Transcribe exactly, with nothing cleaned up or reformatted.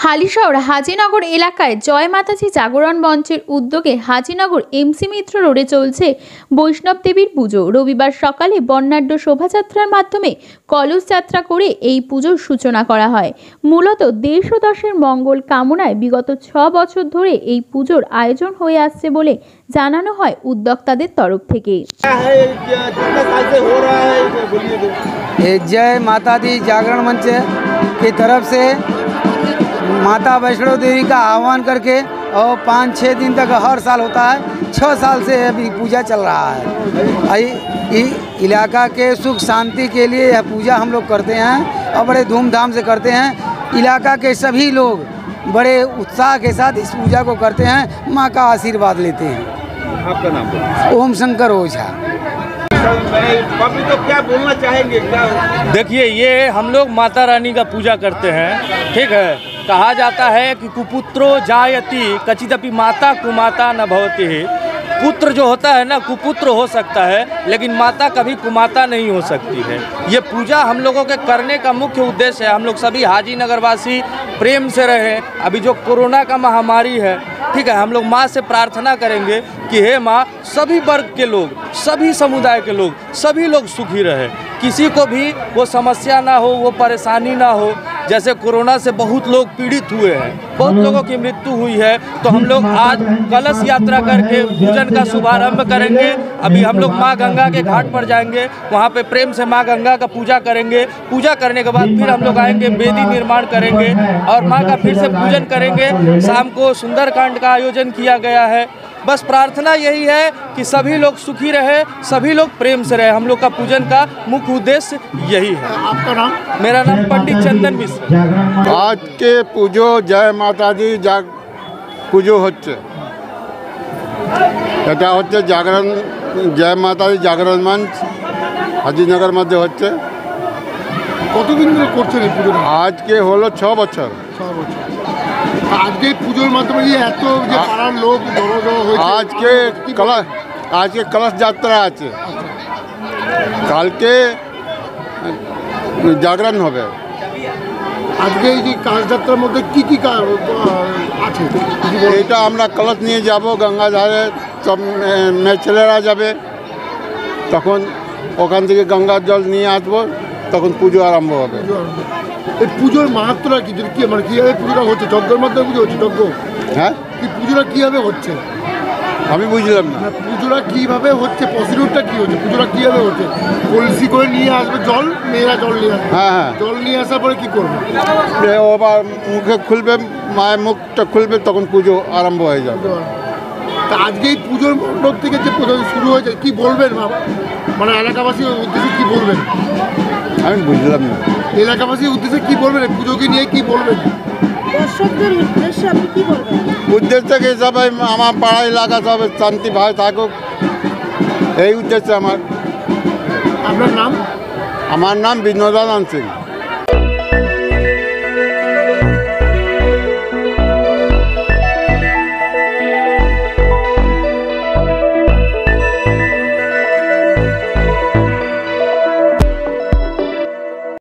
হালিশহর হাজিনগর এলাকায় জয় মাতাজি জাগরণ মঞ্চের উদ্যোগে হাজিনগর এমসি মিত্র রোডে চলছে বৈষ্ণব দেবীর পুজো। রবিবার সকালে বর্ণাঢ্য শোভাযাত্রার মাধ্যমে কলস যাত্রা করে এই পুজোর সূচনা করা হয়। মূলত দেশ ও দশের মঙ্গল কামনায় বিগত ছ বছর ধরে এই পুজোর আয়োজন হয়ে আসছে বলে জানানো হয় উদ্যোক্তাদের তরফ থেকে। जय माता दी जागरण मंच की तरफ से माता वैष्णो देवी का आह्वान करके और पाँच छः दिन तक हर साल होता है। छः साल से अभी पूजा चल रहा है। इलाका के सुख शांति के लिए यह पूजा हम लोग करते हैं और बड़े धूमधाम से करते हैं। इलाका के सभी लोग बड़े उत्साह के साथ इस पूजा को करते हैं, माँ का आशीर्वाद लेते हैं। आपका नाम? ओम शंकर ओझा। अभी तो क्या बोलना चाहेंगे? क्या देखिए, ये हम लोग माता रानी का पूजा करते हैं, ठीक है। कहा जाता है कि कुपुत्रो जायति कचिदपि माता कुमाता न भवति। पुत्र जो होता है ना कुपुत्र हो सकता है, लेकिन माता कभी कुमाता नहीं हो सकती है। ये पूजा हम लोगों के करने का मुख्य उद्देश्य है। हम लोग सभी हाजी नगरवासी प्रेम से रहें। अभी जो कोरोना का महामारी है, ठीक है, हम लोग माँ से प्रार्थना करेंगे कि हे माँ, सभी वर्ग के लोग, सभी समुदाय के लोग, सभी लोग सुखी रहे, किसी को भी वो समस्या ना हो, वो परेशानी ना हो। जैसे कोरोना से बहुत लोग पीड़ित हुए हैं, बहुत लोगों की मृत्यु हुई है, तो हम लोग आज कलश यात्रा करके पूजन का शुभारंभ करेंगे। अभी हम लोग माँ गंगा के घाट पर जाएंगे, वहाँ पे प्रेम से माँ गंगा का पूजा करेंगे। पूजा करने के बाद फिर हम लोग आएंगे, वेदी निर्माण करेंगे और माँ का फिर से पूजन करेंगे। शाम को सुंदरकांड का आयोजन किया गया है। बस प्रार्थना यही है कि सभी लोग सुखी रहे, सभी लोग प्रेम से रहे। हम लोग का पूजन का मुख्य उद्देश्य यही है। आपका नाम? मेरा नाम पंडित चंदन मिश्र। आज के पूजो जय माता दी जाग পুজো হচ্ছে, এটা হচ্ছে জাগরণ জয় মাতা দি জাগরণ মঞ্চ হাজিনগর মধ্যে হচ্ছে। কতদিন ধরে করছেন এই পুজো? আজকে হলো ছ বছর। ছ বছর। আজকে পুজোর মাধ্যমে যে এত যে পাড়ার লোক জড়ো জড়ো হয়েছে, আজকে কলস আজকে কলস যাত্রা আছে, কালকে জাগরণ হবে। আজকে এই যে কাজ যাত্রার মধ্যে কি কি আছে? এটা আমরা কলস নিয়ে যাব গঙ্গা ধারে, সব মেয়ে ছেলেরা যাবে, তখন ওখান থেকে গঙ্গার জল নিয়ে আসবো, তখন পুজো আরম্ভ হবে। এই পুজোর মাহাত্ম্যটা কি? কি মানে কীভাবে পুজোটা হচ্ছে? যজ্ঞের মাধ্যমে পুজো হচ্ছে? যজ্ঞ? হ্যাঁ, কি পুজোটা কীভাবে হচ্ছে আমি বুঝলাম না। পুজোটা কীভাবে হচ্ছে? প্রসিডিউরটা কী হচ্ছে? পুজোটা কীভাবে হচ্ছে? কলসি করে নিয়ে আসবে জল, মেয়েরা জল নিয়ে আসবে। হ্যাঁ হ্যাঁ, জল নিয়ে আসার পরে কী করবে? ও আবার মুখে খুলবে, মায়ের মুখটা খুলবে, তখন পুজো আরম্ভ হয়ে যাবে। তা আজকে এই পুজোর মণ্ডপ থেকে যে পুজো শুরু হয়েছে, কী বলবেন মানে এলাকাবাসীর উদ্দেশ্যে কী বলবেন? আমি বুঝলাম না। এলাকাবাসীর উদ্দেশ্যে কী বলবেন? পুজোকে নিয়ে কী বলবেন? দর্শকদের উদ্দেশ্যে আপনি কী বলবেন? উদ্দেশ্য কি সবাই আমার পাড়া এলাকা সব শান্তি ভাই থাকুক, এই উদ্দেশ্য আমার। আপনার নাম? আমার নাম বিনোদানন্দ সিং।